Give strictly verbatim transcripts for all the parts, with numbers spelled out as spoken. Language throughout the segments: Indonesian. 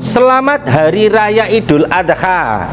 Selamat Hari Raya Idul Adha.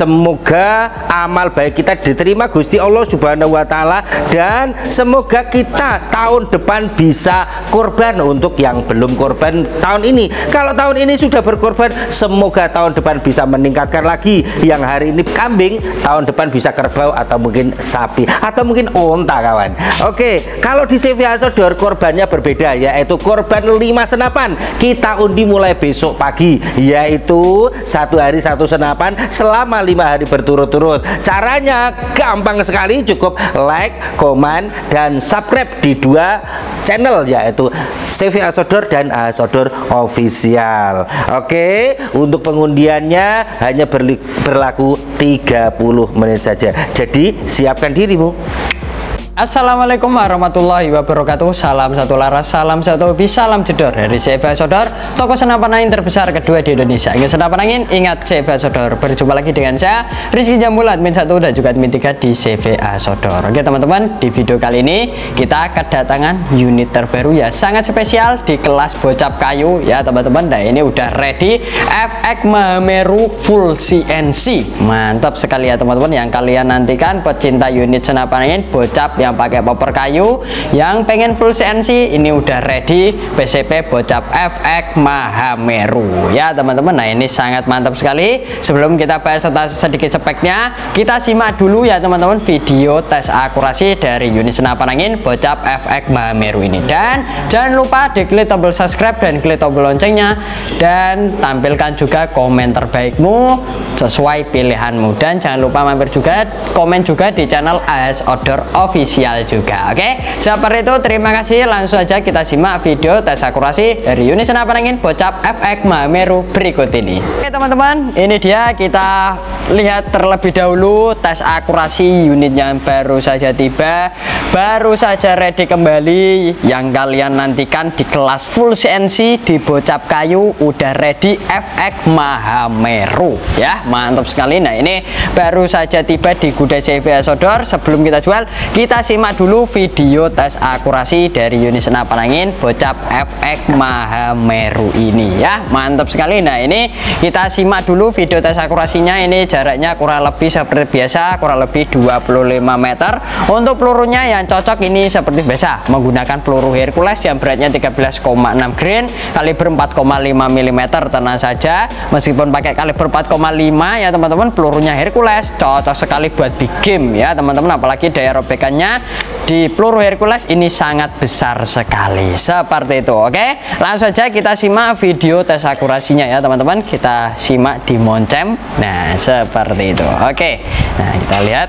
Semoga amal baik kita diterima Gusti Allah Subhanahu wa Ta'ala, dan semoga kita tahun depan bisa korban. Untuk yang belum korban tahun ini, kalau tahun ini sudah berkorban, semoga tahun depan bisa meningkatkan lagi. Yang hari ini kambing, tahun depan bisa kerbau atau mungkin sapi atau mungkin onta, kawan. Oke, kalau di C V Asodor korbannya berbeda, yaitu korban lima senapan. Kita undi mulai besok pagi, yaitu satu hari satu senapan selama lima hari berturut-turut. Caranya gampang sekali, cukup like, komen, dan subscribe di dua channel, yaitu C V Asodor dan Asodor Official. Oke, untuk pengundiannya hanya berlaku tiga puluh menit saja, jadi siapkan dirimu. Assalamualaikum warahmatullahi wabarakatuh. Salam satu laras, salam satu hobi, salam jedor dari C V Asodor, toko senapan angin terbesar kedua di Indonesia. Ingin senapan angin, ingat C V Asodor. Berjumpa lagi dengan saya Rizky Jambul, admin satu dan juga admin tiga di C V Asodor. Oke teman-teman, di video kali ini kita kedatangan unit terbaru ya, sangat spesial di kelas bocap kayu ya teman-teman. Nah ini udah ready F X Mahameru full C N C. Mantap sekali ya teman-teman, yang kalian nantikan pecinta unit senapan angin bocap yang pakai popper kayu, yang pengen full C N C, ini udah ready P C P bocap F X Mahameru ya teman-teman. Nah ini sangat mantap sekali. Sebelum kita bahas sedikit speknya, kita simak dulu ya teman-teman video tes akurasi dari unit senapan angin bocap F X Mahameru ini. Dan jangan lupa diklik tombol subscribe dan klik tombol loncengnya, dan tampilkan juga komen terbaikmu sesuai pilihanmu. Dan jangan lupa mampir juga komen juga di channel Asodor Official juga. Oke, seperti itu, terima kasih. Langsung aja kita simak video tes akurasi dari unit senapan angin bocap F X Mahameru berikut ini. Oke teman-teman, ini dia, kita lihat terlebih dahulu tes akurasi unit yang baru saja tiba, baru saja ready kembali, yang kalian nantikan di kelas full C N C di bocap kayu. Udah ready F X Mahameru ya, mantap sekali. Nah ini baru saja tiba di gudang C V Asodor. Sebelum kita jual, kita simak dulu video tes akurasi dari unit senapan angin bocap F X Mahameru ini ya, mantap sekali. Nah ini kita simak dulu video tes akurasinya. Ini jaraknya kurang lebih seperti biasa, kurang lebih dua puluh lima meter. Untuk pelurunya yang cocok ini seperti biasa, menggunakan peluru Hercules yang beratnya tiga belas koma enam grain, kaliber empat koma lima milimeter. Tenang saja, meskipun pakai kaliber empat koma lima ya teman-teman, pelurunya Hercules cocok sekali buat big game ya teman-teman. Apalagi daya robekannya di peluru Hercules ini sangat besar sekali, seperti itu. Oke, langsung saja kita simak video tes akurasinya ya teman-teman. Kita simak di moncem. Nah seperti itu. Oke, nah kita lihat.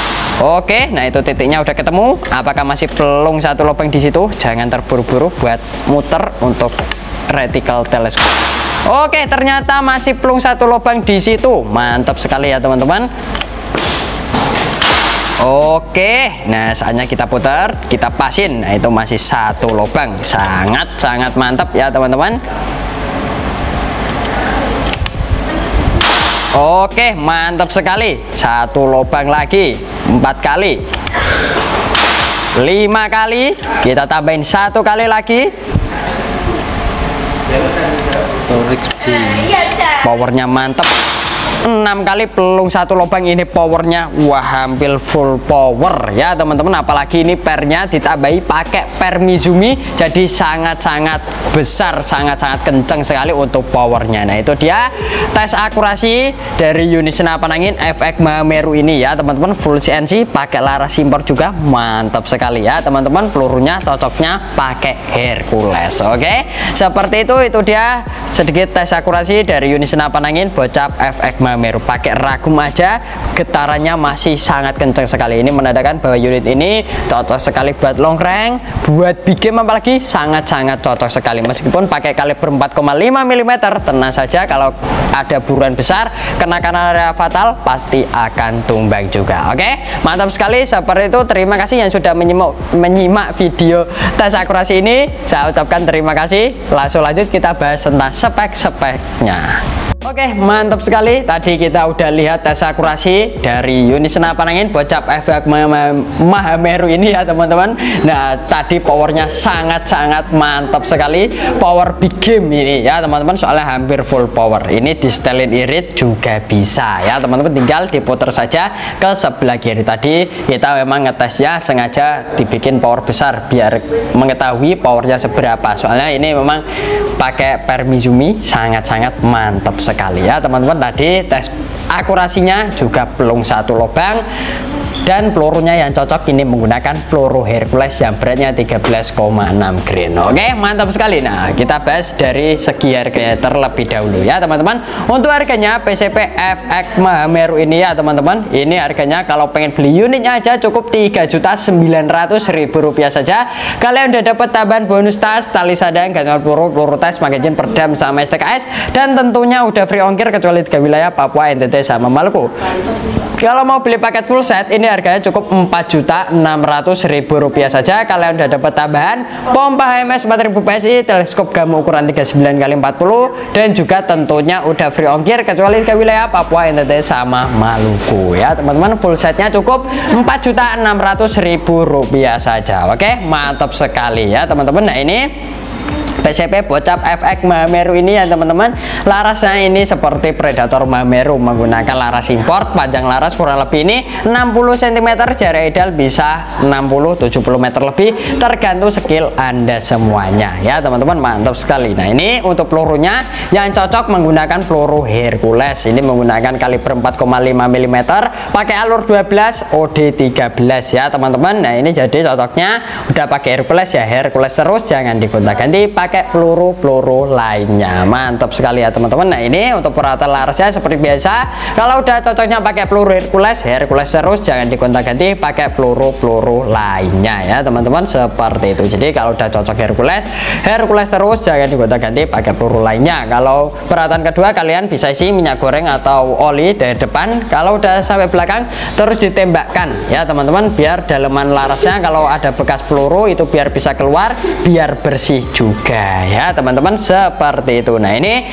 Oke, nah itu titiknya udah ketemu. Apakah masih pelung satu lubang di situ? Jangan terburu-buru buat muter untuk reticle teleskop. Oke, ternyata masih pelung satu lubang di situ. Mantap sekali ya teman-teman. Oke, nah saatnya kita putar, kita pasin. Nah itu masih satu lubang, sangat sangat mantap ya teman-teman. Oke, mantap sekali. Satu lubang lagi, empat kali, lima kali, kita tambahin satu kali lagi. Powernya mantap. enam kali pelung satu lubang, ini powernya wah hampir full power ya teman-teman. Apalagi ini pernya ditambahi pakai per Mizumi, jadi sangat-sangat besar, sangat-sangat kenceng sekali untuk powernya. Nah itu dia tes akurasi dari unit senapan angin F X Mahameru ini ya teman-teman, full C N C, pakai laras impor juga, mantap sekali ya teman-teman. Pelurunya cocoknya pakai Hercules. Oke, seperti itu, itu dia sedikit tes akurasi dari unit senapan angin bocap F X Mahameru. Pakai ragum aja getarannya masih sangat kencang sekali. Ini menandakan bahwa unit ini cocok sekali buat long range, buat big game apalagi sangat-sangat cocok sekali. Meskipun pakai kaliber empat koma lima milimeter, tenang saja kalau ada buruan besar kena area fatal pasti akan tumbang juga. Oke, mantap sekali. Seperti itu, terima kasih yang sudah menyimak, menyimak video tes akurasi ini. Saya ucapkan terima kasih. Langsung lanjut kita bahas tentang spek-speknya. Oke, mantap sekali. Tadi kita udah lihat tes akurasi dari unit senapan angin Bocap Efek Mahameru ini ya teman-teman. Nah, tadi powernya sangat-sangat mantap sekali. Power big game ini ya teman-teman, soalnya hampir full power. Ini di setelin irit juga bisa ya teman-teman, tinggal diputar saja ke sebelah kiri. Tadi kita memang ngetesnya sengaja dibikin power besar biar mengetahui powernya seberapa. Soalnya ini memang pakai Permizumi sangat-sangat mantap sekali ya teman-teman. Tadi tes akurasinya juga pelung satu lubang, dan pelurunya yang cocok ini menggunakan peluru Hercules yang beratnya tiga belas koma enam grain. Oke, mantap sekali. Nah, kita bahas dari segi harganya terlebih dahulu ya teman-teman. Untuk harganya P C P F X Mahameru ini ya teman-teman, ini harganya kalau pengen beli unitnya aja cukup tiga juta sembilan ratus ribu rupiah saja. Kalian udah dapat tambahan bonus tas, tali sadang, gantungan peluru, peluru tes, magazin, perdam, sama S T K S, dan tentunya udah free ongkir kecuali tiga wilayah, Papua, N T T, sama Maluku. Kalau mau beli paket full set ini harganya cukup empat juta enam ratus ribu rupiah saja. Kalian udah dapat tambahan pompa H M S empat ribu P S I, teleskop gamu ukuran tiga puluh sembilan kali empat puluh, dan juga tentunya udah free ongkir kecuali ke wilayah Papua, N T T, sama Maluku ya teman-teman. Full setnya cukup empat juta enam ratus ribu rupiah saja. Oke, mantap sekali ya teman-teman. Nah, ini P C P Bocap F X Mahameru ini ya teman-teman, larasnya ini seperti Predator Mahameru, menggunakan laras import. Panjang laras kurang lebih ini enam puluh sentimeter, jarak ideal bisa enam puluh sampai tujuh puluh meter lebih, tergantung skill Anda semuanya ya teman-teman. Mantap sekali. Nah, ini untuk pelurunya yang cocok menggunakan peluru Hercules, ini menggunakan kaliber empat koma lima milimeter, pakai alur dua belas O D tiga belas ya teman-teman. Nah, ini jadi cocoknya udah pakai Hercules ya Hercules terus, jangan digonta-ganti pakai peluru-peluru lainnya. Mantap sekali ya teman-teman. Nah, ini untuk peralatan larasnya seperti biasa, kalau udah cocoknya pakai peluru Hercules Hercules terus, jangan digonta-ganti pakai peluru-peluru lainnya ya teman-teman, seperti itu. Jadi kalau udah cocok Hercules Hercules terus, jangan digonta-ganti pakai peluru lainnya. Kalau peralatan kedua, kalian bisa isi minyak goreng atau oli dari depan, kalau udah sampai belakang terus ditembakkan ya teman-teman, biar daleman larasnya kalau ada bekas peluru itu biar bisa keluar, biar bersih juga ya teman-teman, seperti itu. Nah, ini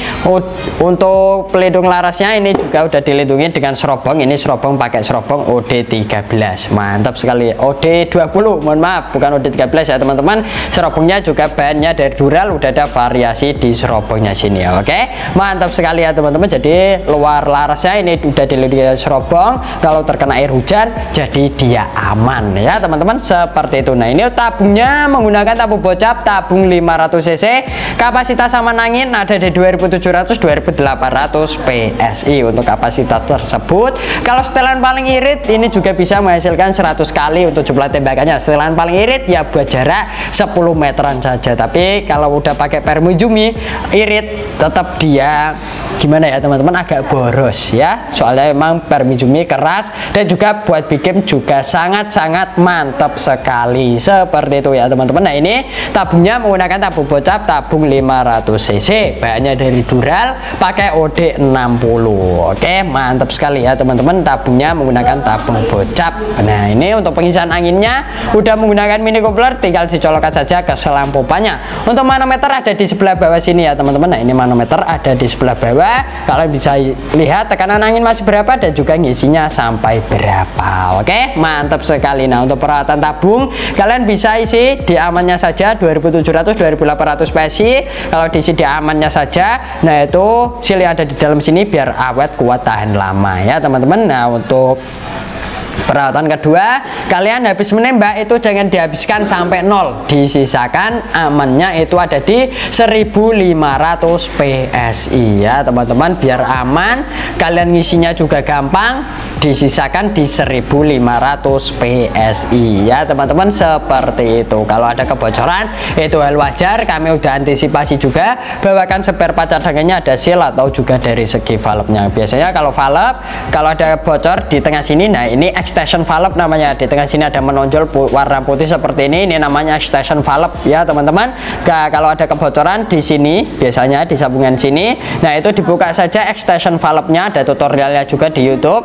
untuk pelindung larasnya ini juga udah dilindungi dengan serobong. Ini serobong pakai serobong O D tiga belas. Mantap sekali. O D dua puluh, mohon maaf, bukan O D tiga belas ya teman-teman. Serobongnya juga bahannya dari dural, udah ada variasi di serobongnya sini ya. Oke, mantap sekali ya teman-teman. Jadi luar larasnya ini udah dilindungi dengan serobong, kalau terkena air hujan jadi dia aman ya teman-teman, seperti itu. Nah, ini tabungnya menggunakan tabung Bocap, tabung lima ratus cc, kapasitas aman angin ada di dua ribu tujuh ratus sampai dua ribu delapan ratus P S I untuk kapasitas tersebut. Kalau setelan paling irit ini juga bisa menghasilkan seratus kali untuk jumlah tembakannya. Setelan paling irit ya buat jarak sepuluh meteran saja, tapi kalau udah pakai Permizumi irit tetap dia gimana ya teman-teman, agak boros ya, soalnya memang Permizumi keras, dan juga buat big game juga sangat-sangat mantap sekali, seperti itu ya teman-teman. Nah, ini tabungnya menggunakan tabung Bocap, tabung lima ratus cc, bahannya dari dural, pakai O D enam puluh. Oke, mantap sekali ya teman-teman, tabungnya menggunakan tabung Bocap. Nah, ini untuk pengisian anginnya udah menggunakan mini coupler, tinggal dicolokkan saja ke selang pompanya. Untuk manometer ada di sebelah bawah sini ya teman-teman. Nah, ini manometer ada di sebelah bawah, kalian bisa lihat tekanan angin masih berapa dan juga ngisinya sampai berapa. Oke, mantap sekali. Nah, untuk peralatan tabung kalian bisa isi di amannya saja dua ribu tujuh ratus sampai dua ribu delapan ratus P S I. Kalau diisi di amannya saja, nah itu seal yang ada di dalam sini biar awet, kuat, tahan lama ya teman-teman. Nah, untuk peralatan kedua, kalian habis menembak itu jangan dihabiskan sampai nol, disisakan amannya itu ada di seribu lima ratus P S I ya teman-teman, biar aman, kalian ngisinya juga gampang, disisakan di seribu lima ratus P S I ya teman-teman, seperti itu. Kalau ada kebocoran itu hal wajar, kami udah antisipasi juga, bawakan spare part cadangannya, ada seal atau juga dari segi valve-nya. Biasanya kalau valve kalau ada bocor di tengah sini, nah ini extension valve namanya, di tengah sini ada menonjol warna putih seperti ini, ini namanya extension valve ya teman-teman. Nah, kalau ada kebocoran di sini biasanya di sambungan sini, nah itu dibuka saja extension valve-nya, ada tutorialnya juga di YouTube ya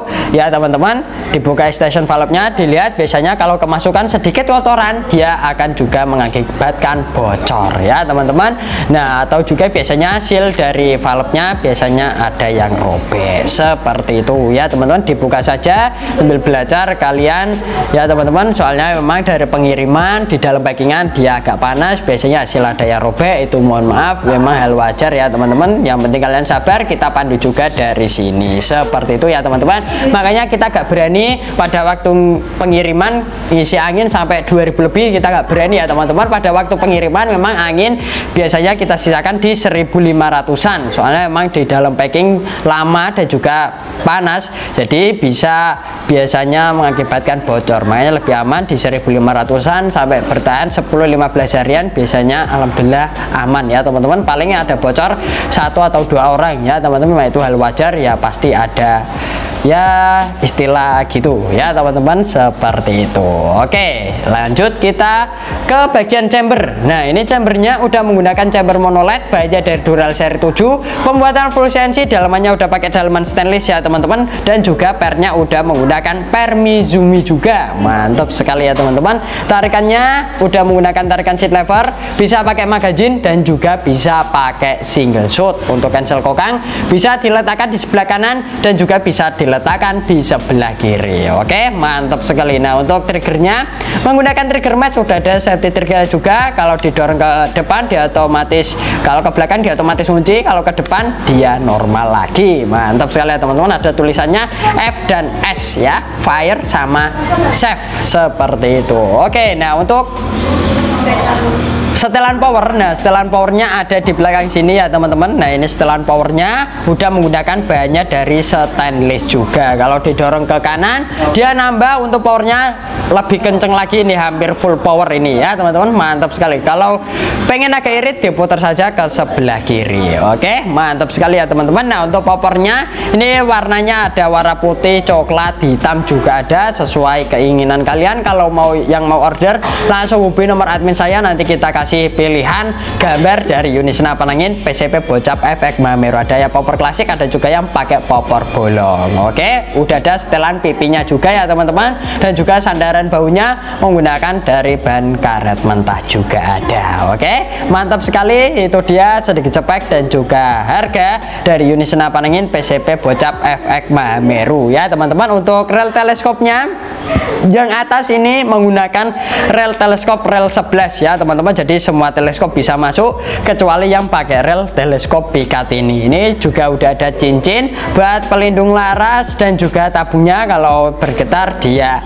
ya teman-teman. Dibuka extension valve-nya, dilihat biasanya kalau kemasukan sedikit kotoran dia akan juga mengakibatkan bocor ya teman-teman. Nah, atau juga biasanya seal dari valve-nya biasanya ada yang robek seperti itu ya teman-teman. Dibuka saja sambil belajar kalian ya teman-teman, soalnya memang dari pengiriman di dalam packingan dia agak panas, biasanya hasil ada yang robek, itu mohon maaf, memang hal wajar ya teman-teman. Yang penting kalian sabar, kita pandu juga dari sini seperti itu ya teman-teman. Makanya kita gak berani pada waktu pengiriman isi angin sampai dua ribu lebih, kita gak berani ya teman-teman. Pada waktu pengiriman memang angin biasanya kita sisakan di seribu lima ratusan, soalnya memang di dalam packing lama dan juga panas, jadi bisa biasanya mengakibatkan bocor. Makanya lebih aman di seribu lima ratusan sampai bertahan sepuluh sampai lima belas harian, biasanya alhamdulillah aman ya teman-teman. Palingnya ada bocor satu atau dua orang ya teman-teman, itu hal wajar ya, pasti ada ya istilah gitu ya teman-teman, seperti itu. Oke, lanjut kita ke bagian chamber. Nah, ini chambernya udah menggunakan chamber monoled baja dari Dural seri tujuh, pembuatan full C N C, dalamannya udah pakai dalaman stainless ya teman-teman, dan juga pernya udah menggunakan per Mizumi juga, mantap sekali ya teman-teman. Tarikannya udah menggunakan tarikan seat lever, bisa pakai magazine dan juga bisa pakai single shot. Untuk cancel kokang bisa diletakkan di sebelah kanan dan juga bisa di letakkan di sebelah kiri. Oke, mantap sekali. Nah, untuk triggernya menggunakan trigger match, sudah ada safety trigger juga. Kalau didorong ke depan dia otomatis, kalau ke belakang dia otomatis kunci, kalau ke depan dia normal lagi. Mantap sekali ya teman-teman. Ada tulisannya F dan S ya, fire sama safe, seperti itu. Oke, nah untuk setelan power, nah setelan powernya ada di belakang sini ya teman-teman. Nah, ini setelan powernya udah menggunakan bahannya dari stainless juga. Kalau didorong ke kanan dia nambah untuk powernya lebih kenceng lagi, ini hampir full power ini ya teman-teman, mantap sekali. Kalau pengen agak irit diputar saja ke sebelah kiri. Oke, mantap sekali ya teman-teman. Nah, untuk powernya ini warnanya ada warna putih, coklat, hitam juga ada, sesuai keinginan kalian. Kalau mau yang mau order langsung hubungi nomor admin saya, nanti kita kasih pilihan gambar dari unit senapan angin P C P Bocap Efek Mahameru. Ada ya popor klasik, ada juga yang pakai popor bolong. Oke, udah ada setelan pipinya juga ya teman-teman, dan juga sandaran baunya menggunakan dari bahan karet mentah juga ada. Oke, mantap sekali. Itu dia sedikit spek dan juga harga dari unit senapan angin P C P Bocap Efek Mahameru ya teman-teman. Untuk rel teleskopnya yang atas ini menggunakan rel teleskop rel sebelas ya teman-teman, jadi semua teleskop bisa masuk kecuali yang pakai rel teleskop pikat ini. Ini juga udah ada cincin buat pelindung laras dan juga tabungnya, kalau bergetar dia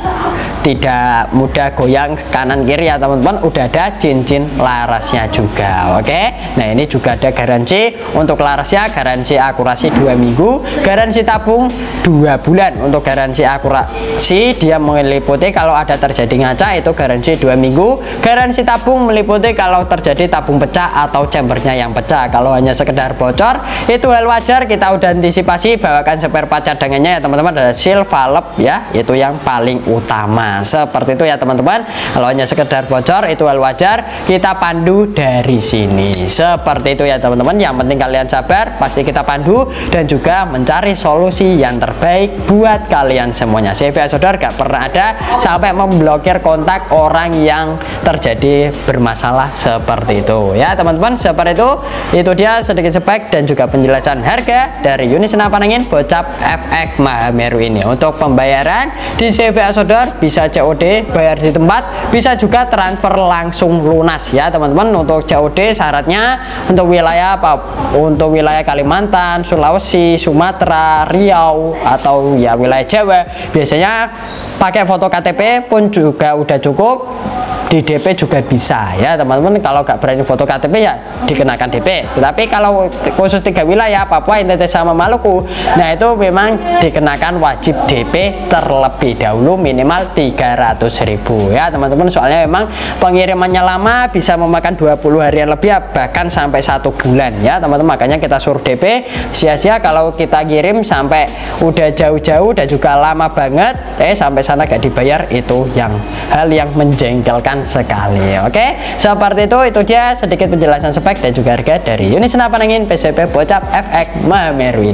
tidak mudah goyang kanan kiri ya teman-teman. Udah ada cincin larasnya juga. Oke, nah ini juga ada garansi untuk larasnya, garansi akurasi dua minggu, garansi tabung dua bulan. Untuk garansi akurasi dia meliputi kalau ada terjadi ngaca itu garansi dua minggu, garansi tabung meliputi kalau terjadi tabung pecah atau chambernya yang pecah. Kalau hanya sekedar bocor itu hal wajar, kita udah antisipasi, bawakan spare part cadangannya ya teman-teman. Ada seal valve ya, itu yang paling utama, seperti itu ya teman-teman. Kalau hanya sekedar bocor itu hal wajar, kita pandu dari sini, seperti itu ya teman-teman. Yang penting kalian sabar, pasti kita pandu dan juga mencari solusi yang terbaik buat kalian semuanya. C V A Sodor gak pernah ada sampai memblokir kontak orang yang terjadi bermasalah seperti itu ya teman-teman. Seperti itu, itu dia sedikit spek dan juga penjelasan harga dari unit senapan angin Bocap Efek Mahameru ini. Untuk pembayaran di C V A Sodor bisa C O D, bayar di tempat, bisa juga transfer langsung lunas ya teman-teman. Untuk C O D syaratnya untuk wilayah apa, untuk wilayah Kalimantan, Sulawesi, Sumatera, Riau atau ya wilayah Jawa biasanya pakai foto K T P pun juga udah cukup. Di D P juga bisa ya teman-teman. Kalau nggak berani foto K T P ya dikenakan D P. Tetapi kalau khusus tiga wilayah Papua, N T T sama Maluku, nah itu memang dikenakan wajib D P terlebih dahulu minimal tiga ratus ribu ya teman-teman. Soalnya memang pengirimannya lama, bisa memakan dua puluh harian lebih bahkan sampai satu bulan ya teman-teman. Makanya kita suruh D P, sia-sia kalau kita kirim sampai udah jauh-jauh dan juga lama banget eh sampai sana gak dibayar, itu yang hal yang menjengkelkan sekali. Oke, seperti itu. Itu dia sedikit penjelasan spek dan juga harga dari unit senapan angin P C P Bocap Efek Mahameru ini.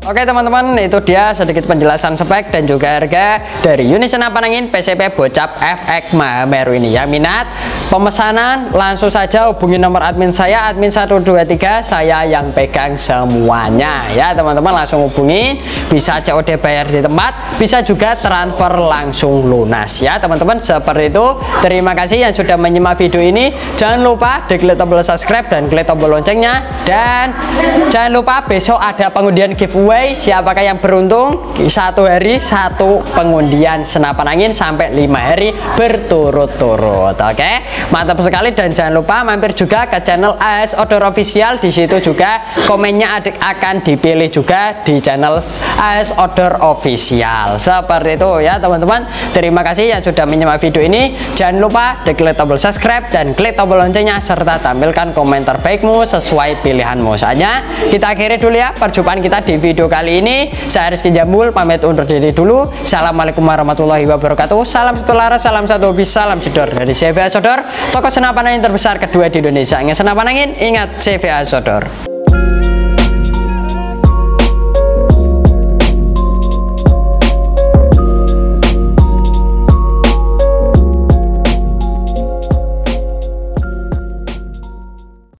Oke teman-teman, itu dia sedikit penjelasan spek dan juga harga dari unit senapan angin P C P Bocap F X Mahameru ini. Yang minat pemesanan langsung saja hubungi nomor admin saya, admin satu dua tiga, saya yang pegang semuanya ya teman-teman. Langsung hubungi, bisa C O D bayar di tempat, bisa juga transfer langsung lunas ya teman-teman. Seperti itu, terima kasih yang sudah menyimak video ini. Jangan lupa diklik tombol subscribe dan klik tombol loncengnya, dan jangan lupa besok ada pengundian giveaway. Siapakah yang beruntung? Satu hari satu pengundian senapan angin sampai lima hari berturut-turut. Oke, mantap sekali. Dan jangan lupa mampir juga ke channel A S Outdoor Official. Di situ juga komennya adik akan dipilih juga di channel A S Outdoor Official. Seperti itu ya teman-teman. Terima kasih yang sudah menyimak video ini. Jangan lupa diklik tombol subscribe dan klik tombol loncengnya, serta tampilkan komentar baikmu sesuai pilihanmu. Saatnya kita akhiri dulu ya perjumpaan kita di video kali ini. Saya Rizky Jambul pamit undur diri dulu. Assalamualaikum warahmatullahi wabarakatuh. Salam satu laras, salam satu hobi, salam jedor dari C V A Sodor, toko senapan angin terbesar kedua di Indonesia. Ingat senapan angin, ingat C V A Sodor.